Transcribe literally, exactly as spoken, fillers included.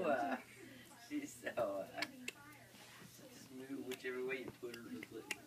uh, she's so, uh, just move whichever way you put her.